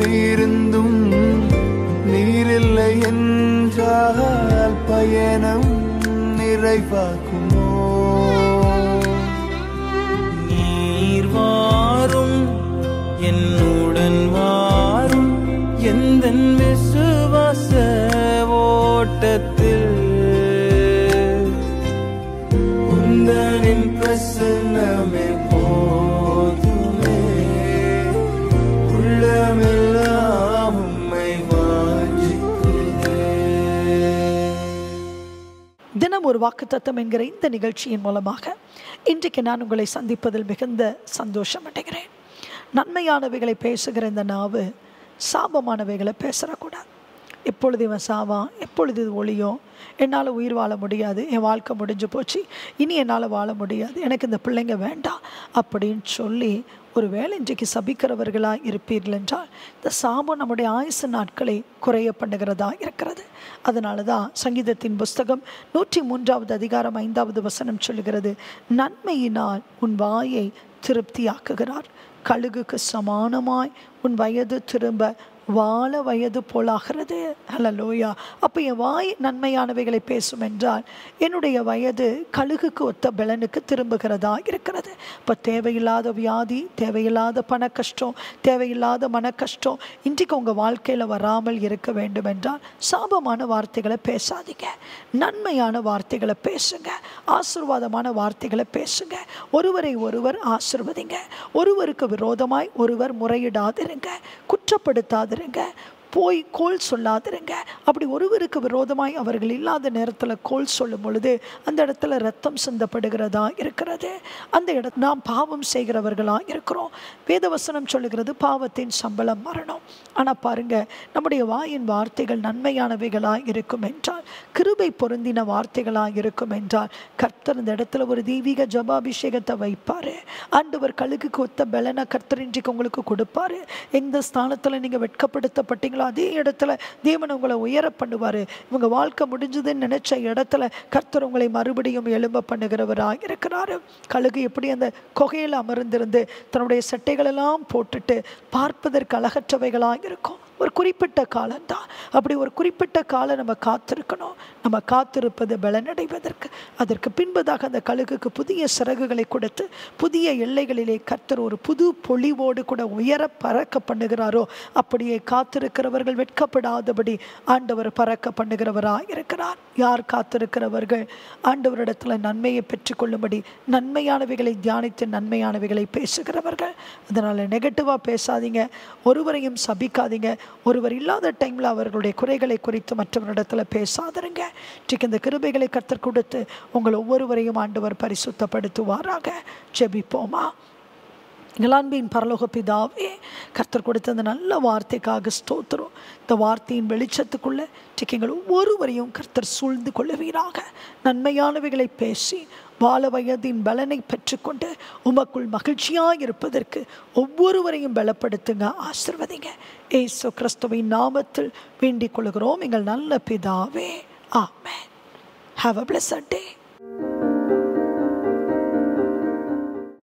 இருந்தும் நீரில்லை என்றால் பயணம் நிறைவாக்குமோ? நீர் வாரும் என்னுடன் வாரும் எந்தன் விசுவாச ஓட்டத்தில் உந்தனின் பிரசன்னமே போதுமே, உள்ளமெல்லாம் உம்மை வாஞ்சிக்கிறே. தினம் ஒரு வாக்குத்தத்தம் என்கிற இந்த நிகழ்ச்சியின் மூலமாக இன்றைக்கு நான் உங்களை சந்திப்பதில் மிகுந்த சந்தோஷம் அடைகிறேன். நன்மையானவைகளை பேசுகிற இந்த நாவு சாபமானவைகளை பேசக்கூடாது. எப்பொழுது இவன் சாவான், எப்பொழுது இது ஒளியும், என்னால் உயிர் வாழ முடியாது, என் வாழ்க்கை முடிஞ்சு போச்சு, இனி என்னால் வாழ முடியாது, எனக்கு இந்த பிள்ளைங்க வேண்டாம் அப்படின்னு சொல்லி ஒரு வேளை இன்றைக்கு சபிக்கிறவர்களாக இருப்பீர்கள் என்றால் இந்த சாபம் நம்முடைய ஆயுசு நாட்களை குறைய பண்ணுகிறதா இருக்கிறது. அதனால தான் சங்கீதத்தின் புஸ்தகம் 103 அதிகாரம் 5வது வசனம் சொல்லுகிறது, நன்மையினால் உன் வாயை திருப்தியாக்குகிறார், கழுகுக்கு சமானமாய் உன் வயது திரும்ப வாழ வயது போலாகிறது. ஹல்லேலூயா. அப்போ என் வாய் நன்மையானவைகளை பேசும் என்றால் என்னுடைய வயது கழுகுக்கு ஒத்த பலனுக்கு திரும்புகிறதா இருக்கிறது. இப்போ தேவையில்லாத வியாதி, தேவையில்லாத பண கஷ்டம், தேவையில்லாத மன கஷ்டம் இன்றைக்கு உங்கள் வாழ்க்கையில் வராமல் இருக்க வேண்டும் என்றால் சாபமான வார்த்தைகளை பேசாதீங்க, நன்மையான வார்த்தைகளை பேசுங்க, ஆசீர்வாதமான வார்த்தைகளை பேசுங்க. ஒருவரை ஒருவர் ஆசீர்வதிங்க, ஒருவருக்கு விரோதமாய் ஒருவர் முறையிடாதிருங்க, குற்றப்படுத்தாதிருங்க, போய் கோல் சொல்லாதிருங்க. அப்படி ஒருவருக்கு விரோதமாய் அவர்கள் இல்லாத நேரத்தில் கோல் சொல்லும் பொழுது அந்த இடத்துல ரத்தம் சிந்தப்படுகிறதா இருக்கிறது. அந்த இடத்துல நாம் பாவம் செய்கிறவர்களாக இருக்கிறோம். வேதவசனம் சொல்லுகிறது பாவத்தின் சம்பளம் மரணம். ஆனால் பாருங்க, நம்முடைய வாயின் வார்த்தைகள் நன்மையானவைகளாக இருக்கும் என்றால், கிருபை பொருந்தின வார்த்தைகளாக இருக்கும் என்றால் கர்த்தர் இந்த இடத்துல ஒரு தெய்வீக ஜபாபிஷேகத்தை வைப்பார். ஆண்டவர் கழுகுக்கு ஒத்த பலனை கர்த்தர் இன்றைக்கு உங்களுக்கு கொடுப்பாரு. எந்த ஸ்தானத்தில் நீங்கள் வெட்கப்படுத்தப்பட்டீங்களோ அதே இடத்துல தேவன் உங்களை உயர பண்ணுவார். இவங்க வாழ்க்கை முடிஞ்சதுன்னு நினைச்ச இடத்துல கர்த்தர் உங்களை மறுபடியும் எழும்ப பண்ணுகிறவராக இருக்கிறாரு. கழுகு எப்படி அந்த குகையில் அமர்ந்திருந்து தன்னுடைய சட்டைகளெல்லாம் போட்டுட்டு பார்ப்பதற்கு அழகற்றவைகளாக இருக்கும். ஒரு குறிப்பிட்ட காலம்தான். அப்படி ஒரு குறிப்பிட்ட காலம் நம்ம காத்திருக்கணும். நம்ம காத்திருப்பது பலனடைவதற்கு. அதற்கு பின்பதாக அந்த கழுகுக்கு புதிய சிறகுகளை கொடுத்து புதிய எல்லைகளிலே கர்த்தர் ஒரு புது பொலிவோடு கூட உயர பறக்க பண்ணுகிறாரோ அப்படியே காத்திருக்கிறவர்கள் வெட்கப்படாதபடி ஆண்டவர் பறக்க பண்ணுகிறவராக இருக்கிறார். யார் காத்திருக்கிறவர்கள்? ஆண்டவரிடத்தில் நன்மையை பெற்றுக்கொள்ளும்படி நன்மையானவைகளை தியானித்து நன்மையானவைகளை பேசுகிறவர்கள். அதனால் நெகட்டிவாக பேசாதீங்க, ஒருவரையும் சபிக்காதீங்க, ஒருவர் இல்லாத டைமில் அவர்களுடைய குறைகளை குறித்து மற்றவரிடத்தில் பேசாதருங்க. இந்த கிருபைகளை கர்த்தர் கொடுத்து உங்கள் ஒவ்வொருவரையும் ஆண்டவர் பரிசுத்தப்படுத்துவாராக. ஜெபிப்போமா. எங்கள் அன்பின் பரலோக பிதாவே, கர்த்தர் கொடுத்த அந்த நல்ல வார்த்தைக்காக ஸ்தோத்திரம். இந்த வார்த்தையின் வெளிச்சத்துக்குள்ளே எங்கள் ஒவ்வொருவரையும் கர்த்தர் சூழ்ந்து கொள்ளுவீராக. நன்மையானவைகளை பேசி வாழ வயதின் பலனை பெற்றுக்கொண்டு உமக்குள் மகிழ்ச்சியாக இருப்பதற்கு ஒவ்வொருவரையும் பலப்படுத்துங்க, ஆசீர்வதிங்க. இயேசு கிறிஸ்துவின் நாமத்தில் வேண்டிக் கொள்கிறோம் எங்கள் நல்ல பிதாவே. ஆமென். Have a blessed day.